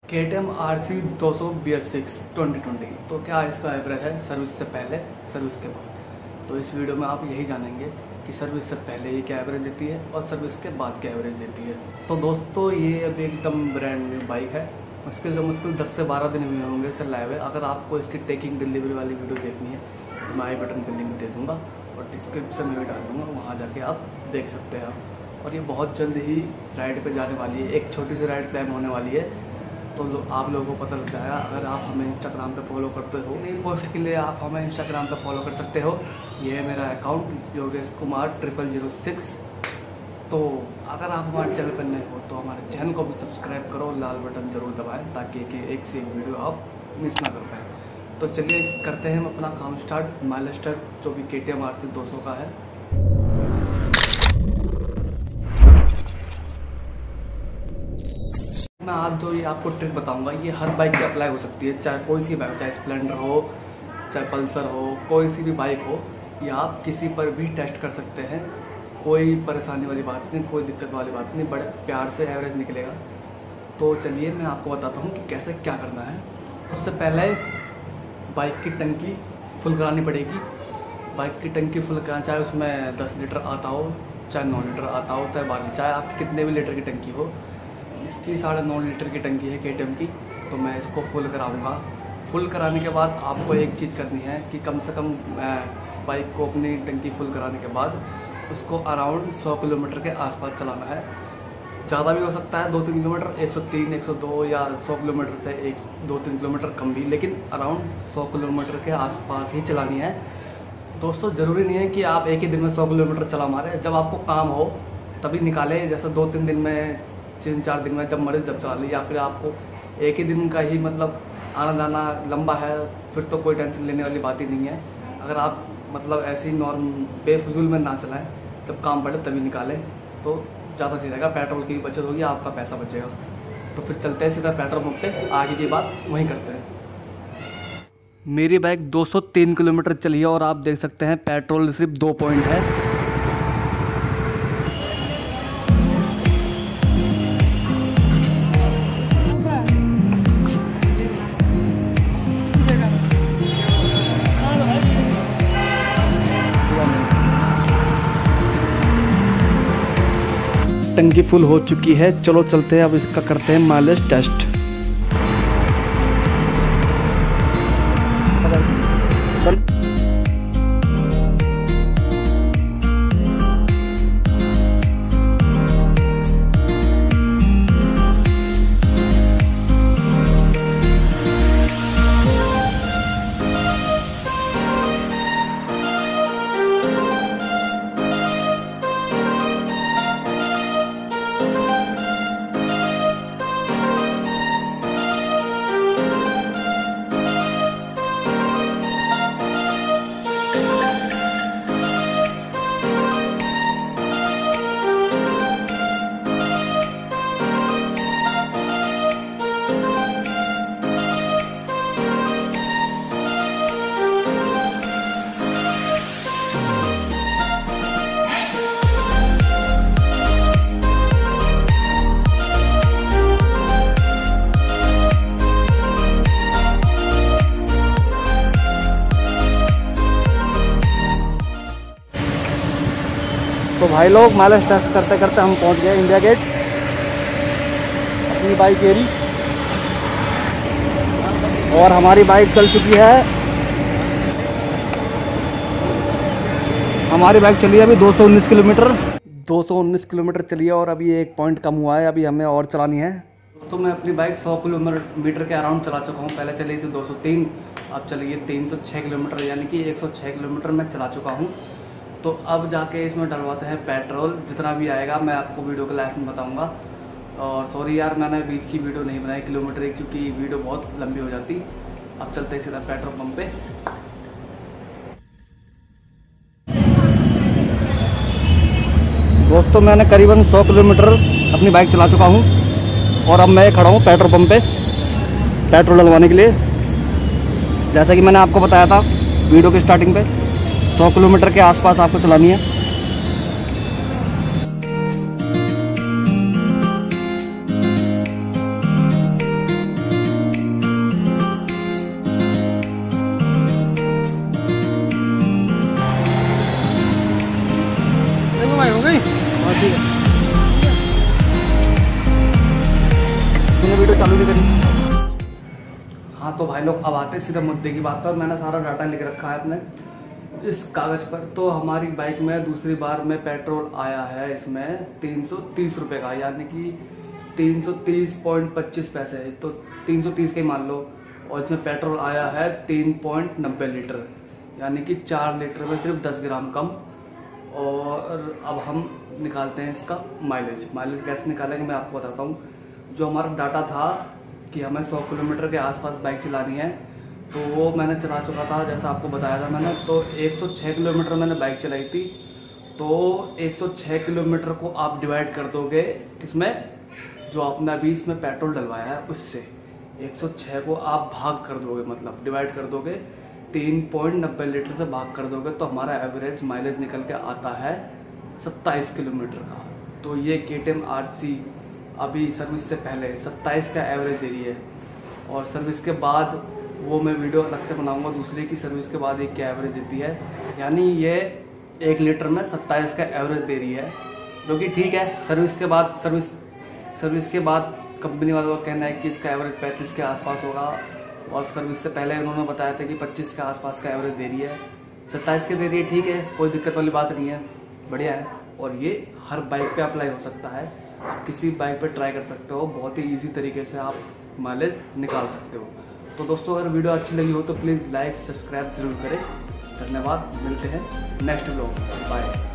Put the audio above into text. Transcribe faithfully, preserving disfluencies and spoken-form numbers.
के T M R C दो सौ B S six twenty twenty. तो क्या इसका एवरेज है सर्विस से पहले, सर्विस के बाद। तो इस वीडियो में आप यही जानेंगे कि सर्विस से पहले ये क्या एवरेज देती है और सर्विस के बाद क्या एवरेज देती है। तो दोस्तों ये अभी एकदम ब्रांड न्यू बाइक है, मुश्किल से मुश्किल दस से बारह दिन हुए होंगे इसे लाए हुए। अगर आपको इसकी टेकिंग डिलीवरी वाली वीडियो देखनी है तो मैं आई बटन पर लिंक दे दूँगा और डिस्क्रिप्शन में भी डाल दूँगा, वहाँ जाके आप देख सकते हैं। और ये बहुत जल्द ही राइड पे जाने वाली है, एक छोटी सी राइड प्लान होने वाली है, तो लो, आप लोगों को पता लग जाएगा। अगर आप हमें इंस्टाग्राम पे फॉलो करते हो, नई पोस्ट के लिए आप हमें इंस्टाग्राम पे फॉलो कर सकते हो। ये है मेरा account Yogesh Kumar triple zero six. तो अगर आप हमारे चैनल पर नए हो तो हमारे चैनल को भी सब्सक्राइब करो, लाल बटन ज़रूर दबाएँ ताकि कि एक से एक वीडियो आप मिस ना कर पाएँ। तो चलिए करते हैं हम अपना काम स्टार्ट। माइलेज टेस्ट जो भी के टी एम आर सी दो सौ का है। मैं आज जो ये आपको ट्रिक बताऊंगा ये हर बाइक पे अप्लाई हो सकती है, चाहे कोई सी बाइक, चाहे स्प्लेंडर हो, चाहे पल्सर हो, कोई सी भी बाइक हो, ये आप किसी पर भी टेस्ट कर सकते हैं। कोई परेशानी वाली बात नहीं, कोई दिक्कत वाली बात नहीं, बड़े प्यार से एवरेज निकलेगा। तो चलिए मैं आपको बताता हूँ कि कैसे क्या करना है। उससे पहले बाइक की टंकी फुल करानी पड़ेगी। बाइक की टंकी फुल कराना, चाहे उसमें दस लीटर आता हो, चाहे नौ लीटर आता हो, चाहे बारह, चाहे आपकी कितने भी लीटर की टंकी हो। इसकी साढ़े नौ लीटर की टंकी है के टी एम की, तो मैं इसको फुल कराऊंगा। फुल कराने के बाद आपको एक चीज़ करनी है कि कम से कम बाइक को अपनी टंकी फुल कराने के बाद उसको अराउंड सौ किलोमीटर के आसपास चलाना है। ज़्यादा भी हो सकता है, दो तीन किलोमीटर, एक सौ तीन, एक सौ दो या सौ किलोमीटर से एक दो तीन किलोमीटर कम भी, लेकिन अराउंड सौ किलोमीटर के आसपास ही चलानी है। दोस्तों ज़रूरी नहीं है कि आप एक ही दिन में सौ किलोमीटर चला मारें, जब आपको काम हो तभी निकालें। जैसे दो तीन दिन में, तीन चार दिन में, जब मर्जी जब चला ली। या फिर आपको एक ही दिन का ही मतलब आना जाना लंबा है, फिर तो कोई टेंशन लेने वाली बात ही नहीं है। अगर आप मतलब ऐसी नॉर्म बेफजूल में ना चलाएं, जब काम पड़े तभी निकालें तो ज़्यादा सही रहेगा। पेट्रोल की भी बचत होगी, आपका पैसा बचेगा। तो फिर चलते हैं सीधा पेट्रोल पंप पे, आगे की बात वहीं करते हैं। मेरी बाइक दो सौ तीन किलोमीटर चली है और आप देख सकते हैं पेट्रोल सिर्फ दो पॉइंट है। टंकी फुल हो चुकी है, चलो चलते हैं अब इसका करते हैं माइलेज टेस्ट। तो भाई लोग माइलेज टेस्ट करते करते हम पहुंच गए इंडिया गेट। अपनी बाइक एरी और हमारी बाइक चल चुकी है। हमारी बाइक चली है अभी दो सौ उन्नीस किलोमीटर दो सौ उन्नीस किलोमीटर चली है और अभी एक पॉइंट कम हुआ है, अभी हमें और चलानी है। तो मैं अपनी बाइक सौ किलोमीटर के अराउंड चला चुका हूँ। पहले चली थी दो सौ तीन, अब चली है तीन सौ छः किलोमीटर, यानी कि एक सौ छः किलोमीटर मैं चला चुका हूँ। तो अब जाके इसमें डलवाते हैं पेट्रोल। जितना भी आएगा मैं आपको वीडियो के लास्ट में बताऊंगा। और सॉरी यार, मैंने बीच की वीडियो नहीं बनाई किलोमीटर एक, क्योंकि वीडियो बहुत लंबी हो जाती। अब चलते हैं सीधा पेट्रोल पंप पे। दोस्तों मैंने करीबन सौ किलोमीटर अपनी बाइक चला चुका हूँ और अब मैं खड़ा हूँ पेट्रोल पंप पे पेट्रोल डलवाने के लिए। जैसा कि मैंने आपको बताया था वीडियो के स्टार्टिंग पे, सौ किलोमीटर के आसपास आपको चलानी है। हाँ ठीक है, तूने वीडियो चालू नहीं करी। हाँ तो भाई लोग अब आते हैं सीधा मुद्दे की बात पर। मैंने सारा डाटा लिख रखा है अपने इस कागज़ पर। तो हमारी बाइक में दूसरी बार में पेट्रोल आया है इसमें तीन सौ तीस रुपये का, यानी कि तीन सौ तीस पॉइंट पच्चीस पैसे, तो तीन सौ तीस के ही मान लो। और इसमें पेट्रोल आया है तीन पॉइंट नब्बे लीटर, यानी कि चार लीटर में सिर्फ दस ग्राम कम। और अब हम निकालते हैं इसका माइलेज। माइलेज कैसे निकालेंगे मैं आपको बताता हूँ। जो हमारा डाटा था कि हमें सौ किलोमीटर के आसपास बाइक चलानी है, तो वो मैंने चला चुका था, जैसा आपको बताया था मैंने। तो एक सौ छह किलोमीटर मैंने बाइक चलाई थी। तो एक सौ छह किलोमीटर को आप डिवाइड कर दोगे किसमें, जो आपने अभी इसमें पेट्रोल डलवाया है उससे। एक सौ छह को आप भाग कर दोगे, मतलब डिवाइड कर दोगे, तीन पॉइंट नब्बे लीटर से भाग कर दोगे, तो हमारा एवरेज माइलेज निकल के आता है सत्ताईस किलोमीटर का। तो ये के टी एम आर सी अभी सर्विस से पहले सत्ताईस का एवरेज दे रही है, और सर्विस के बाद वो मैं वीडियो अलग से बनाऊंगा दूसरे की सर्विस के बाद एक क्या एवरेज देती है। यानी ये एक लीटर में सत्ताईस का एवरेज दे रही है, जो कि ठीक है। सर्विस के बाद सर्विस सर्विस के बाद कंपनी वालों का कहना है कि इसका एवरेज पैंतीस के आसपास होगा, और सर्विस से पहले उन्होंने बताया था कि पच्चीस के आसपास का एवरेज दे रही है। सत्ताईस के दे रही है, ठीक है, कोई दिक्कत वाली बात नहीं है, बढ़िया है। और ये हर बाइक पे अप्लाई हो सकता है, आप किसी बाइक पे ट्राई कर सकते हो, बहुत ही ईजी तरीके से आप माइलेज निकाल सकते हो। तो दोस्तों अगर वीडियो अच्छी लगी हो तो प्लीज़ लाइक सब्सक्राइब जरूर करें। धन्यवाद, मिलते हैं नेक्स्ट व्लॉग, बाय।